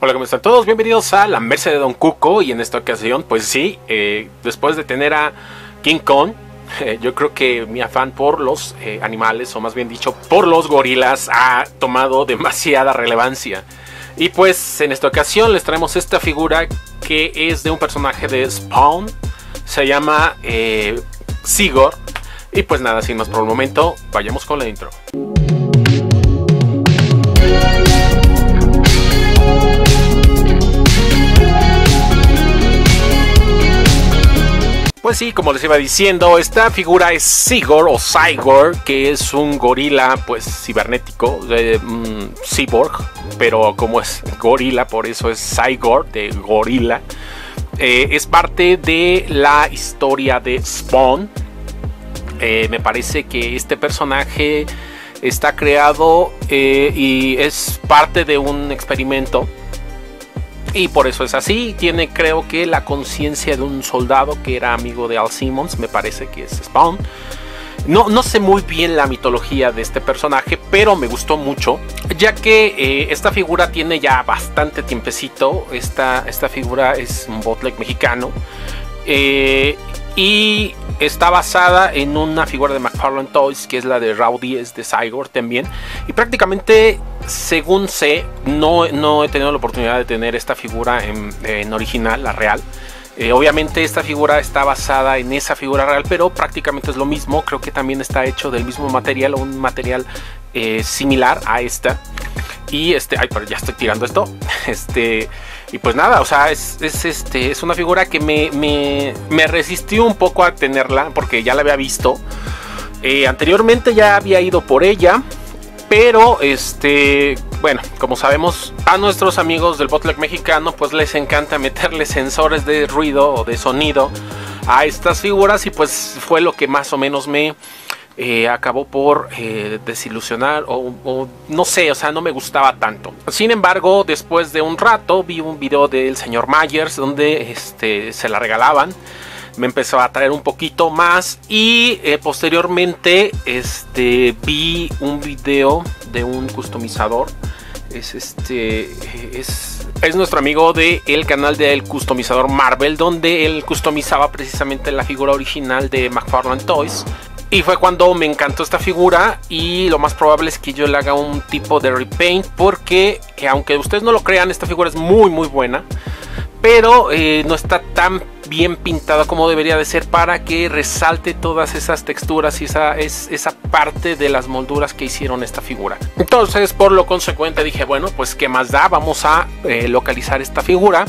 Hola, ¿cómo están todos? Bienvenidos a La Merced de Don Cuco. Y en esta ocasión, pues sí, después de tener a King Kong, yo creo que mi afán por los animales, o más bien dicho, por los gorilas, ha tomado demasiada relevancia. Y pues en esta ocasión les traemos esta figura que es de un personaje de Spawn. Se llama Sigurd. Y pues nada, sin más por el momento, vayamos con la intro. Pues sí, como les iba diciendo, esta figura es Sigurd o Sigurd, que es un gorila pues cibernético, cyborg, pero como es gorila, por eso es Sigurd, de gorila. Es parte de la historia de Spawn. Me parece que este personaje está creado y es parte de un experimento. Y por eso es así. Tiene, creo que, la conciencia de un soldado que era amigo de Al Simmons. Me parece que es Spawn. No sé muy bien la mitología de este personaje, pero me gustó mucho, ya que esta figura tiene ya bastante tiempecito. Esta figura es un bootleg mexicano. Y está basada en una figura de McFarlane Toys, que es la de Rowdy, es de Sigurd también. Y prácticamente, según sé, no he tenido la oportunidad de tener esta figura en original, la real. Obviamente esta figura está basada en esa figura real, pero prácticamente es lo mismo. Creo que también está hecho del mismo material, o un material similar a esta. Y ay, pero ya estoy tirando esto. Y pues nada, o sea, es una figura que me resistió un poco a tenerla, porque ya la había visto. Anteriormente ya había ido por ella, pero bueno, como sabemos, a nuestros amigos del bootleg mexicano pues les encanta meterle sensores de ruido o de sonido a estas figuras, y pues fue lo que más o menos me acabó por desilusionar, o no sé, o sea, no me gustaba tanto. Sin embargo, después de un rato vi un video del señor Myers donde se la regalaban. Me empezó a atraer un poquito más, y posteriormente vi un video de un customizador. Es nuestro amigo del canal del customizador Marvel, donde él customizaba precisamente la figura original de McFarlane Toys. Y fue cuando me encantó esta figura, y lo más probable es que yo le haga un tipo de repaint, porque aunque ustedes no lo crean, esta figura es muy buena, pero no está tan bien pintada como debería de ser para que resalte todas esas texturas y esa parte de las molduras que hicieron esta figura. Entonces, por lo consecuente, dije, bueno, pues qué más da, vamos a localizar esta figura.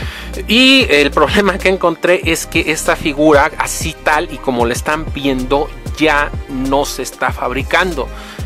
Y el problema que encontré es que esta figura, así tal y como la están viendo, ya no se está fabricando.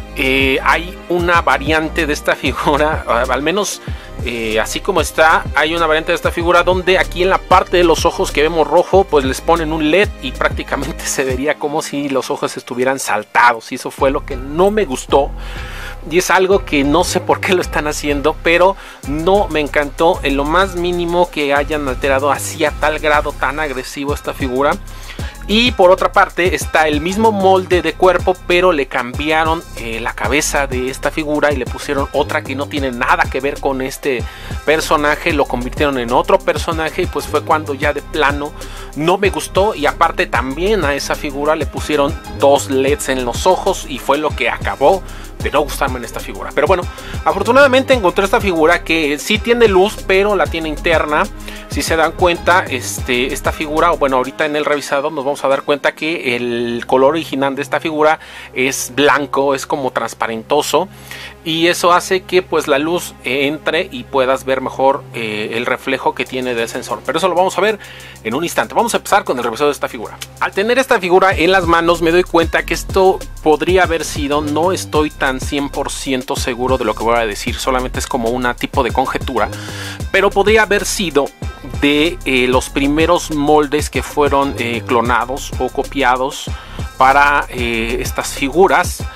Hay una variante de esta figura, al menos así como está, hay una variante de esta figura donde aquí en la parte de los ojos que vemos rojo, pues les ponen un LED y prácticamente se vería como si los ojos estuvieran saltados, y eso fue lo que no me gustó. Y es algo que no sé por qué lo están haciendo, pero no me encantó en lo más mínimo que hayan alterado así a tal grado tan agresivo esta figura. Y por otra parte está el mismo molde de cuerpo, pero le cambiaron la cabeza de esta figura y le pusieron otra que no tiene nada que ver con este personaje. Lo convirtieron en otro personaje, y pues fue cuando ya de plano no me gustó. Y aparte también a esa figura le pusieron dos LEDs en los ojos, y fue lo que acabó de no gustarme en esta figura. Pero bueno, afortunadamente encontré esta figura que sí tiene luz, pero la tiene interna. Si se dan cuenta, esta figura, bueno, ahorita en el revisado nos vamos a dar cuenta que el color original de esta figura es blanco, es como transparentoso, y eso hace que pues la luz entre y puedas ver mejor el reflejo que tiene del sensor. Pero eso lo vamos a ver en un instante. Vamos a empezar con el revisado de esta figura. Al tener esta figura en las manos me doy cuenta que esto podría haber sido, no estoy tan 100% seguro de lo que voy a decir, solamente es como una tipo de conjetura, pero podría haber sido de los primeros moldes que fueron clonados o copiados para estas figuras.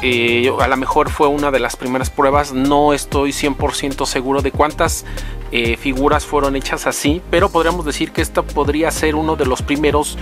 A lo mejor fue una de las primeras pruebas, no estoy 100% seguro de cuántas figuras fueron hechas así, pero podríamos decir que esta podría ser uno de los primeros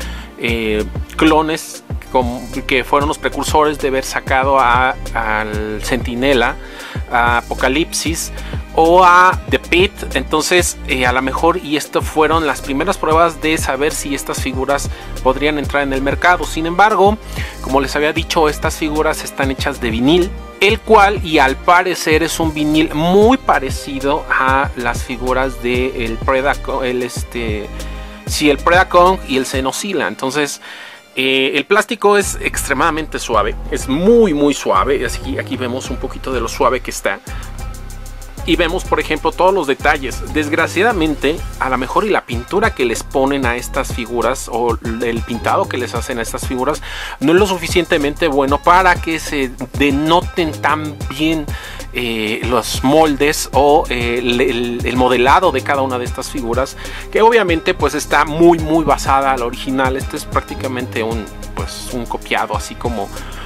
clones que fueron los precursores de haber sacado al Centinela, a Apocalipsis, o a The Pit. Entonces a lo mejor y esto fueron las primeras pruebas de saber si estas figuras podrían entrar en el mercado. Sin embargo, como les había dicho, estas figuras están hechas de vinil, el cual y al parecer es un vinil muy parecido a las figuras de el Predacon, el Predacon y el Xenophila. Entonces el plástico es extremadamente suave, es muy suave. Aquí vemos un poquito de lo suave que está. Y vemos, por ejemplo, todos los detalles. Desgraciadamente, a lo mejor y la pintura que les ponen a estas figuras o el pintado que les hacen a estas figuras no es lo suficientemente bueno para que se denoten tan bien los moldes o el modelado de cada una de estas figuras, que obviamente pues está muy basada al original. Esto es prácticamente un copiado, así como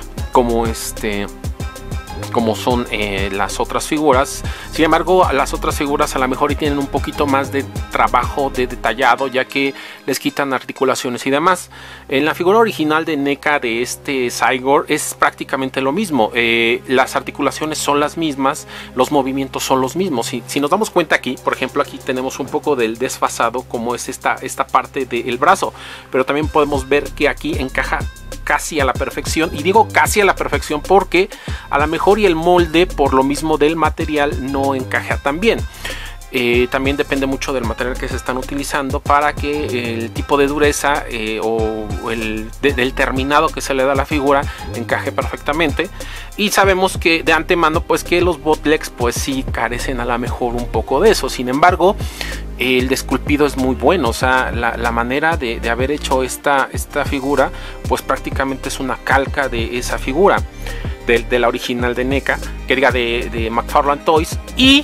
son las otras figuras. Sin embargo, las otras figuras a lo mejor y tienen un poquito más de trabajo de detallado, ya que les quitan articulaciones y demás. En la figura original de NECA de este Cygor es prácticamente lo mismo. Las articulaciones son las mismas, los movimientos son los mismos. Si nos damos cuenta aquí, por ejemplo, aquí tenemos un poco del desfasado, como es esta parte del brazo, pero también podemos ver que aquí encaja casi a la perfección. Y digo casi a la perfección porque a lo mejor y el molde, por lo mismo del material, no encaja tan bien. También depende mucho del material que se están utilizando para que el tipo de dureza o del terminado que se le da a la figura encaje perfectamente. Y sabemos que de antemano pues que los bootlegs pues sí carecen a lo mejor un poco de eso. Sin embargo, el desculpido es muy bueno. O sea, la manera de haber hecho esta figura pues prácticamente es una calca de esa figura, de la original de NECA, que diga de McFarlane Toys. Y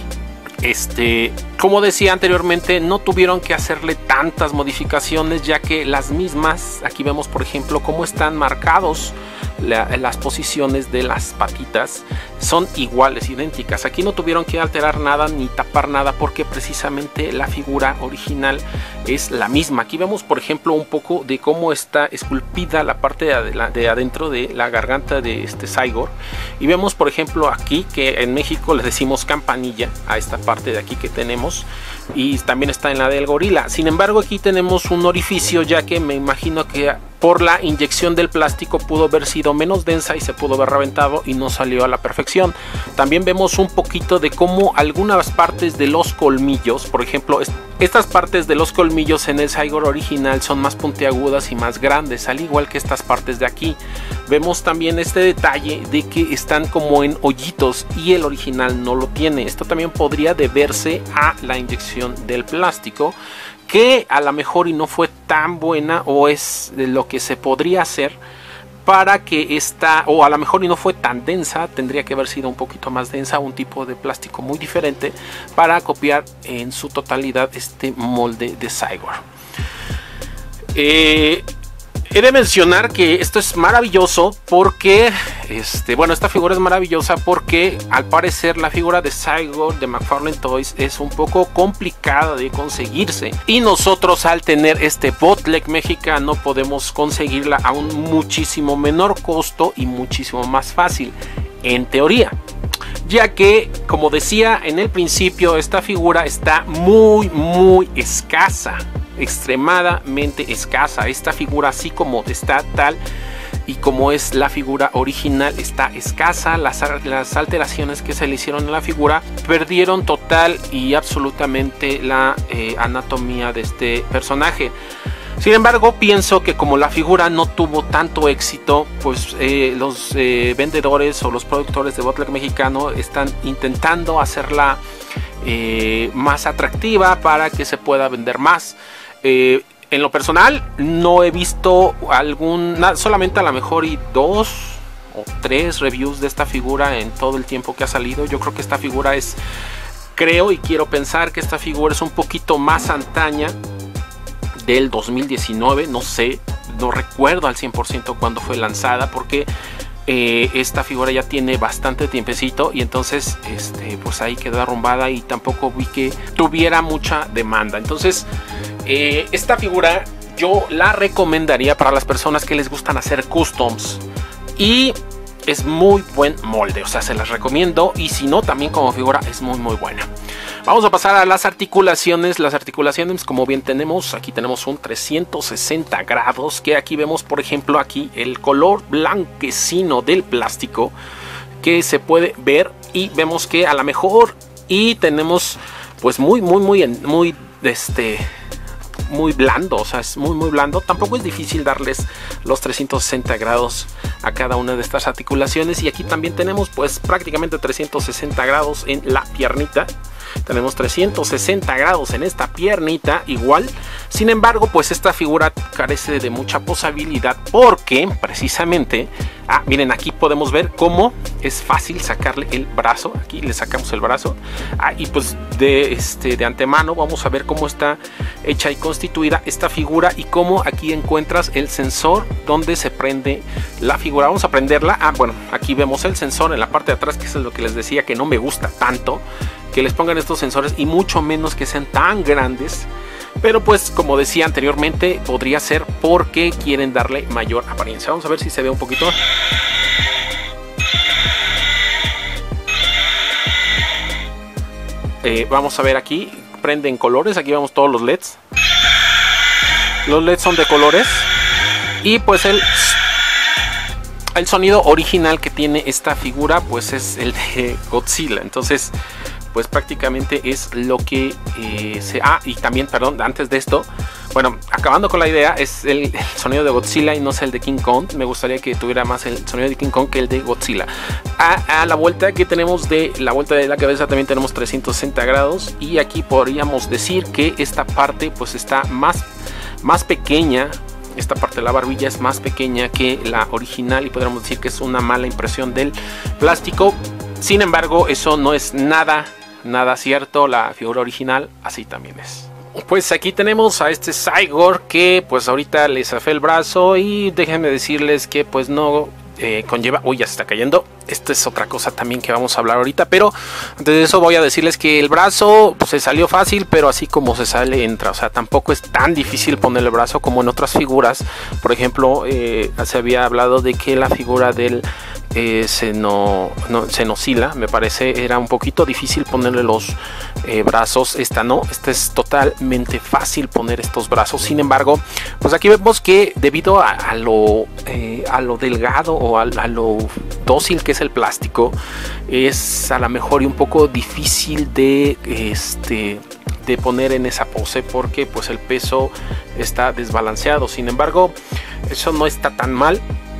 como decía anteriormente, no tuvieron que hacerle tantas modificaciones, ya que las mismas, aquí vemos por ejemplo cómo están marcados las posiciones de las patitas, son iguales, idénticas. Aquí no tuvieron que alterar nada ni tapar nada, porque precisamente la figura original es la misma. Aquí vemos por ejemplo un poco de cómo está esculpida la parte de adentro de la garganta de este Cygor, y vemos por ejemplo aquí que en México le decimos campanilla a esta parte de aquí que tenemos, y también está en la del gorila. Sin embargo, aquí tenemos un orificio, ya que me imagino que por la inyección del plástico pudo haber sido menos densa y se pudo haber reventado y no salió a la perfección. También vemos un poquito de cómo algunas partes de los colmillos, por ejemplo, estas partes de los colmillos en el Cygor original son más puntiagudas y más grandes, al igual que estas partes de aquí. Vemos también este detalle de que están como en hoyitos y el original no lo tiene. Esto también podría deberse a la inyección del plástico, que a lo mejor y no fue tan buena, o es de lo que se podría hacer para que esta, o a lo mejor y no fue tan densa, tendría que haber sido un poquito más densa, un tipo de plástico muy diferente para copiar en su totalidad este molde de Cygor. He de mencionar que esto es maravilloso porque, esta figura es maravillosa porque al parecer la figura de Cygor de McFarlane Toys es un poco complicada de conseguirse, y nosotros al tener este bootleg mexicano podemos conseguirla a un muchísimo menor costo y muchísimo más fácil, en teoría, ya que, como decía en el principio, esta figura está muy escasa, extremadamente escasa. Esta figura, así como está tal y como es la figura original, está escasa. Las alteraciones que se le hicieron a la figura perdieron total y absolutamente la anatomía de este personaje. Sin embargo, pienso que como la figura no tuvo tanto éxito, pues los vendedores o los productores de bootleg mexicano están intentando hacerla más atractiva para que se pueda vender más. En lo personal no he visto solamente a lo mejor y 2 o 3 reviews de esta figura en todo el tiempo que ha salido. Yo creo que esta figura creo y quiero pensar que esta figura es un poquito más antaña, del 2019, no sé, no recuerdo al 100% cuándo fue lanzada, porque esta figura ya tiene bastante tiempecito, y entonces pues ahí quedó arrumbada y tampoco vi que tuviera mucha demanda. Entonces esta figura yo la recomendaría para las personas que les gustan hacer customs y es muy buen molde, o sea, se las recomiendo, y si no, también como figura es muy buena. Vamos a pasar a las articulaciones. Las articulaciones, como bien tenemos, aquí tenemos un 360 grados, que aquí vemos, por ejemplo, aquí el color blanquecino del plástico que se puede ver, y vemos que a lo mejor, y tenemos pues muy blando, o sea, es muy blando. Tampoco es difícil darles los 360 grados a cada una de estas articulaciones, y aquí también tenemos pues prácticamente 360 grados en la piernita. Tenemos 360 grados en esta piernita igual. Sin embargo, pues esta figura carece de mucha posabilidad, porque precisamente, miren, aquí podemos ver cómo es fácil sacarle el brazo. Aquí le sacamos el brazo, y pues de antemano vamos a ver cómo está hecha y constituida esta figura, y cómo aquí encuentras el sensor donde se prende la figura. Vamos a prenderla. Bueno, aquí vemos el sensor en la parte de atrás, que es lo que les decía que no me gusta tanto que les pongan estos sensores, y mucho menos que sean tan grandes. Pero pues, como decía anteriormente, podría ser porque quieren darle mayor apariencia. Vamos a ver si se ve un poquito. Vamos a ver aquí, prende en colores. Aquí vemos todos los LEDs. Los LEDs son de colores. Y pues el sonido original que tiene esta figura pues es el de Godzilla. Entonces pues prácticamente es lo que y también, perdón, antes de esto, bueno, acabando con la idea, es el sonido de Godzilla y no es el de King Kong. Me gustaría que tuviera más el sonido de King Kong que el de Godzilla. A la vuelta que tenemos de la vuelta de la cabeza también tenemos 360 grados, y aquí podríamos decir que esta parte pues está más pequeña. Esta parte de la barbilla es más pequeña que la original, y podríamos decir que es una mala impresión del plástico. Sin embargo, eso no es nada cierto. La figura original así también es. Pues aquí tenemos a este Cygor, que pues ahorita le zafé el brazo, y déjenme decirles que pues no conlleva... Uy, ya se está cayendo. Esta es otra cosa también que vamos a hablar ahorita, pero antes de eso voy a decirles que el brazo pues, se salió fácil, pero así como se sale, entra. O sea, tampoco es tan difícil poner el brazo como en otras figuras. Por ejemplo, se había hablado de que la figura del Cenozilla, me parece, era un poquito difícil ponerle los brazos. Esta no, esta es totalmente fácil poner estos brazos. Sin embargo, pues aquí vemos que debido a lo delgado o a lo dócil que es el plástico, es a lo mejor un poco difícil de poner en esa pose, porque pues el peso está desbalanceado. Sin embargo, eso no está tan mal.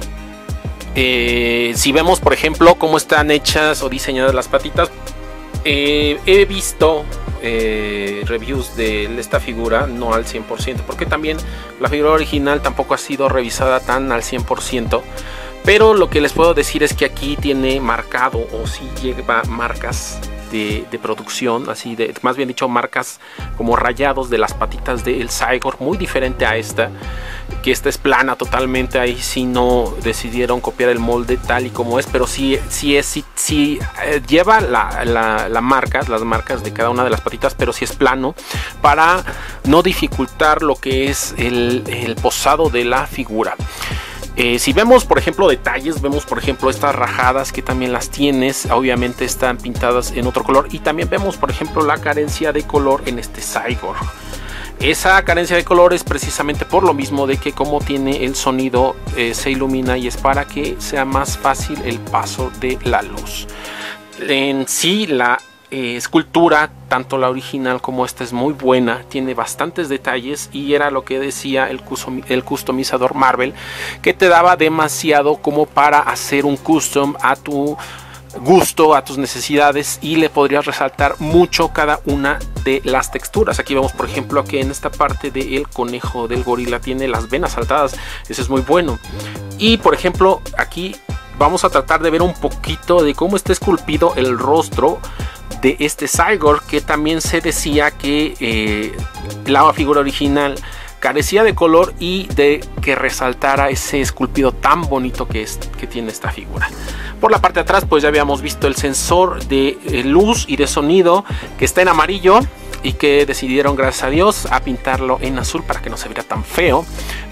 Si vemos, por ejemplo, cómo están hechas o diseñadas las patitas, he visto reviews de esta figura, no al 100%, porque también la figura original tampoco ha sido revisada tan al 100%. Pero lo que les puedo decir es que aquí tiene marcado, o si lleva marcas de producción, así de, más bien dicho, marcas como rayados de las patitas del Cygor, muy diferente a esta, que esta es plana totalmente. Ahí sí no decidieron copiar el molde tal y como es, pero sí lleva las marcas de cada una de las patitas, pero sí es plano, para no dificultar lo que es el posado de la figura. Si vemos, por ejemplo, detalles, vemos, por ejemplo, estas rajadas que también las tienes, obviamente están pintadas en otro color, y también vemos, por ejemplo, la carencia de color en este Cygor. Esa carencia de color es precisamente por lo mismo de que como tiene el sonido, se ilumina, y es para que sea más fácil el paso de la luz. En sí, la escultura, tanto la original como esta, es muy buena, tiene bastantes detalles, y era lo que decía el customizador Marvel, que te daba demasiado como para hacer un custom a tu gusto, a tus necesidades, y le podrías resaltar mucho cada una de las texturas. Aquí vemos, por ejemplo, que en esta parte del conejo del gorila tiene las venas saltadas, eso es muy bueno. Y por ejemplo, aquí vamos a tratar de ver un poquito de cómo está esculpido el rostro de este Cygor, que también se decía que la figura original carecía de color y de que resaltara ese esculpido tan bonito que tiene esta figura. Por la parte de atrás pues ya habíamos visto el sensor de luz y de sonido, que está en amarillo, y que decidieron, gracias a Dios, a pintarlo en azul para que no se viera tan feo.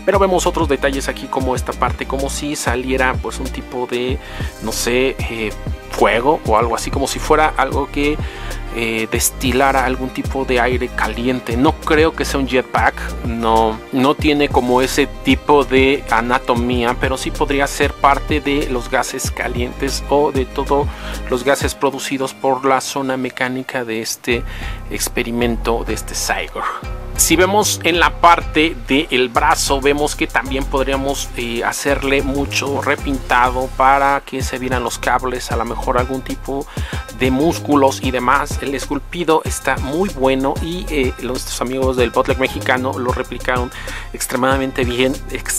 pero vemos otros detalles aquí como esta parte, como si saliera pues un tipo de, no sé, fuego o algo así, como si fuera algo que destilara algún tipo de aire caliente. No creo que sea un jetpack, no tiene como ese tipo de anatomía, pero sí podría ser parte de los gases calientes o de todos los gases producidos por la zona mecánica de este experimento de este Zygote. Si vemos en la parte del brazo, vemos que también podríamos hacerle mucho repintado para que se vieran los cables, a lo mejor algún tipo de músculos y demás. El esculpido está muy bueno y nuestros amigos del Bootleg mexicano lo replicaron extremadamente bien,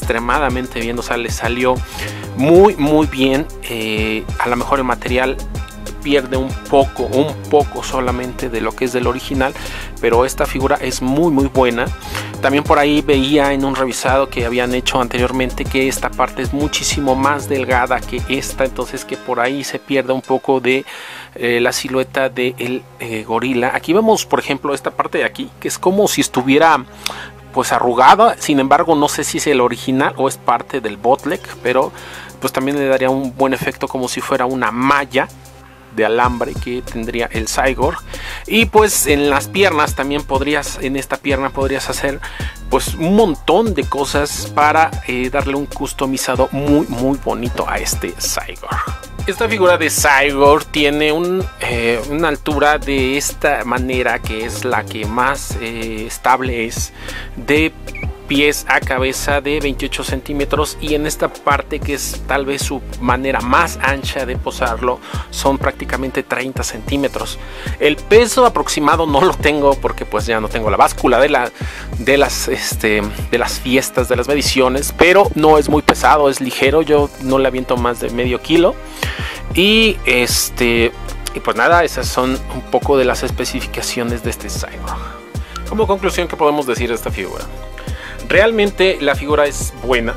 o sea, les salió muy bien. A lo mejor el material pierde un poco solamente de lo que es del original, pero esta figura es muy buena. También por ahí veía en un revisado que habían hecho anteriormente que esta parte es muchísimo más delgada que esta, entonces que por ahí se pierde un poco de la silueta del gorila. Aquí vemos por ejemplo esta parte de aquí que es como si estuviera pues arrugada, sin embargo no sé si es el original o es parte del Bootleg, pero pues también le daría un buen efecto como si fuera una malla de alambre que tendría el Zygote. Y pues en las piernas también en esta pierna podrías hacer pues un montón de cosas para darle un customizado muy bonito a este Zygote. Esta figura de Zygote tiene una altura de esta manera, que es la que más estable es, de pies a cabeza de 28 centímetros, y en esta parte que es tal vez su manera más ancha de posarlo son prácticamente 30 centímetros. El peso aproximado no lo tengo porque pues ya no tengo la báscula de las fiestas, de las mediciones, pero no es muy pesado, es ligero. Yo no le aviento más de medio kilo y pues nada, esas son un poco de las especificaciones de este Zygote. Como conclusión, ¿qué podemos decir de esta figura? Realmente la figura es buena,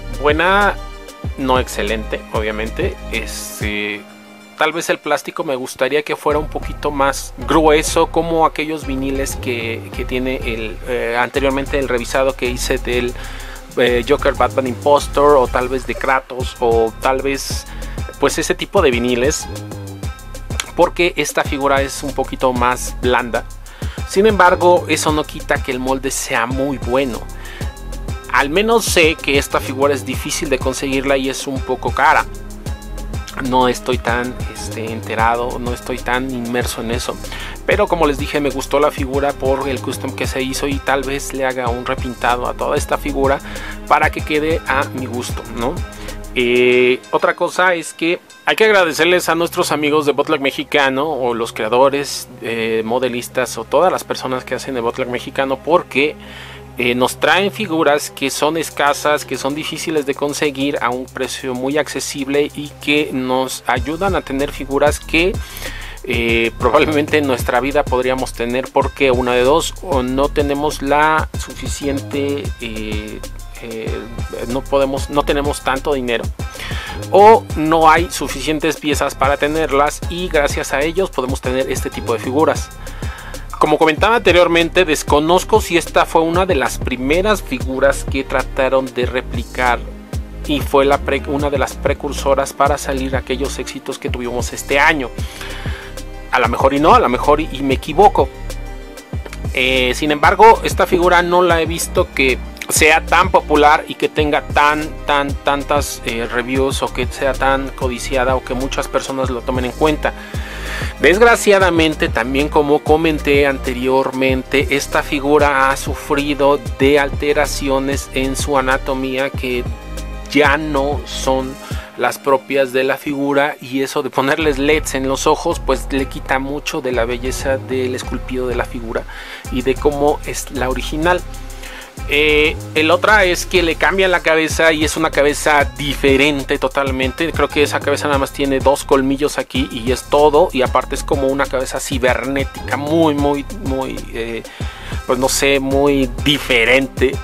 no excelente, obviamente. Tal vez el plástico me gustaría que fuera un poquito más grueso, como aquellos viniles que tiene anteriormente el revisado que hice del Joker Batman Impostor, o tal vez de Kratos, o tal vez pues ese tipo de viniles, porque esta figura es un poquito más blanda. Sin embargo, eso no quita que el molde sea muy bueno. Al menos sé que esta figura es difícil de conseguirla y es un poco cara. No estoy tan enterado, no estoy tan inmerso en eso. Pero como les dije, me gustó la figura por el custom que se hizo, y tal vez le haga un repintado a toda esta figura para que quede a mi gusto, ¿no? Otra cosa es que hay que agradecerles a nuestros amigos de Bootleg mexicano, o los creadores, modelistas, o todas las personas que hacen el Bootleg mexicano, porque nos traen figuras que son escasas, que son difíciles de conseguir a un precio muy accesible, y que nos ayudan a tener figuras que probablemente en nuestra vida podríamos tener, porque una de dos: o no tenemos la suficiente no tenemos tanto dinero, o no hay suficientes piezas para tenerlas, y gracias a ellos podemos tener este tipo de figuras. Como comentaba anteriormente, desconozco si esta fue una de las primeras figuras que trataron de replicar, y fue una de las precursoras para salir aquellos éxitos que tuvimos este año. A lo mejor y no, a lo mejor y me equivoco. Sin embargo, esta figura no la he visto que sea tan popular y que tenga tantas reviews, o que sea tan codiciada, o que muchas personas lo tomen en cuenta. Desgraciadamente, también como comenté anteriormente, esta figura ha sufrido de alteraciones en su anatomía que ya no son las propias de la figura, y eso de ponerles LEDs en los ojos pues le quita mucho de la belleza del esculpido de la figura y de cómo es la original. El otra es que le cambian la cabeza, y es una cabeza diferente totalmente. Creo que esa cabeza nada más tiene 2 colmillos aquí y es todo, y aparte es como una cabeza cibernética muy pues no sé, muy diferente,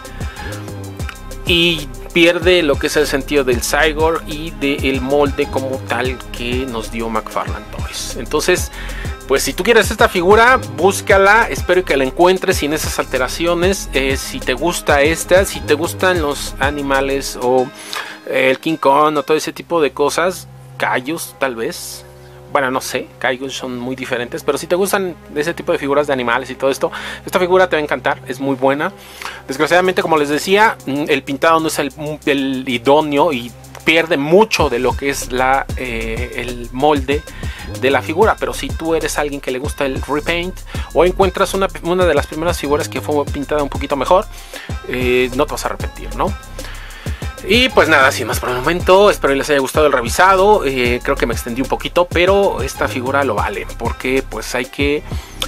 y pierde lo que es el sentido del Zygote y del molde como tal que nos dio McFarlane Toys. Entonces pues si tú quieres esta figura, búscala, espero que la encuentres sin esas alteraciones. Si te gusta esta, si te gustan los animales o el King Kong o todo ese tipo de cosas, Kaijus tal vez. Bueno, no sé, Kaijus son muy diferentes, pero si te gustan ese tipo de figuras de animales y todo esto, esta figura te va a encantar, es muy buena. Desgraciadamente, como les decía, el pintado no es el idóneo y pierde mucho de lo que es el molde de la figura. Pero si tú eres alguien que le gusta el repaint o encuentras una de las primeras figuras que fue pintada un poquito mejor, no te vas a arrepentir, ¿no? Y pues nada, sin más por el momento, espero que les haya gustado el revisado. Creo que me extendí un poquito, pero esta figura lo vale, porque pues hay que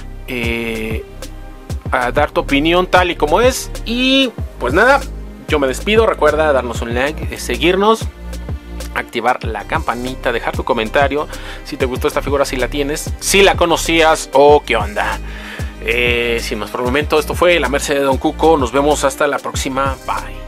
dar tu opinión tal y como es. Y pues nada, yo me despido. Recuerda darnos un like, seguirnos, activar la campanita, dejar tu comentario si te gustó esta figura, si la tienes, si la conocías o qué onda. Sin más por el momento, esto fue La Merced de Don Cuco. Nos vemos hasta la próxima. Bye.